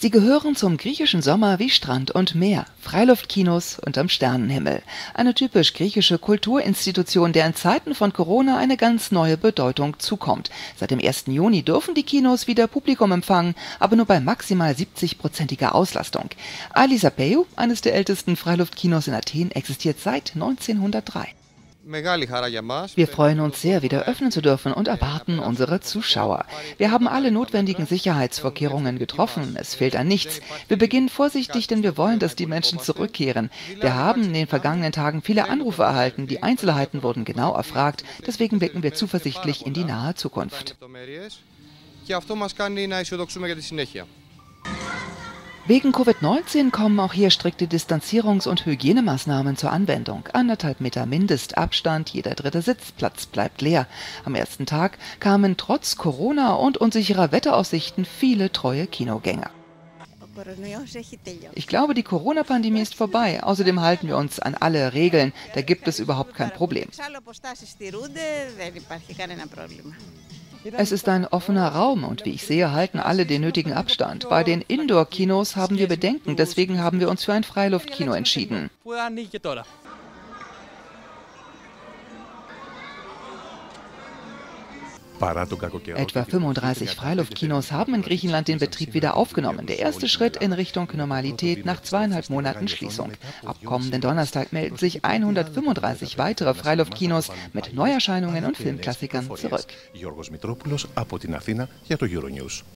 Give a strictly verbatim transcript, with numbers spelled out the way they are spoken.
Sie gehören zum griechischen Sommer wie Strand und Meer, Freiluftkinos unterm Sternenhimmel. Eine typisch griechische Kulturinstitution, der in Zeiten von Corona eine ganz neue Bedeutung zukommt. Seit dem ersten Juni dürfen die Kinos wieder Publikum empfangen, aber nur bei maximal siebzig-prozentiger Auslastung. Alisapeu, eines der ältesten Freiluftkinos in Athen, existiert seit neunzehnhundertdrei. Wir freuen uns sehr, wieder öffnen zu dürfen und erwarten unsere Zuschauer. Wir haben alle notwendigen Sicherheitsvorkehrungen getroffen. Es fehlt an nichts. Wir beginnen vorsichtig, denn wir wollen, dass die Menschen zurückkehren. Wir haben in den vergangenen Tagen viele Anrufe erhalten. Die Einzelheiten wurden genau erfragt. Deswegen blicken wir zuversichtlich in die nahe Zukunft. Wegen Covid neunzehn kommen auch hier strikte Distanzierungs- und Hygienemaßnahmen zur Anwendung. Anderthalb Meter Mindestabstand, jeder dritte Sitzplatz bleibt leer. Am ersten Tag kamen trotz Corona und unsicherer Wetteraussichten viele treue Kinogänger. Ich glaube, die Corona-Pandemie ist vorbei. Außerdem halten wir uns an alle Regeln. Da gibt es überhaupt kein Problem. Es ist ein offener Raum und wie ich sehe, halten alle den nötigen Abstand. Bei den Indoor-Kinos haben wir Bedenken, deswegen haben wir uns für ein Freiluftkino entschieden. Etwa fünfunddreißig Freiluftkinos haben in Griechenland den Betrieb wieder aufgenommen. Der erste Schritt in Richtung Normalität nach zweieinhalb Monaten Schließung. Ab kommenden Donnerstag melden sich hundertfünfunddreißig weitere Freiluftkinos mit Neuerscheinungen und Filmklassikern zurück.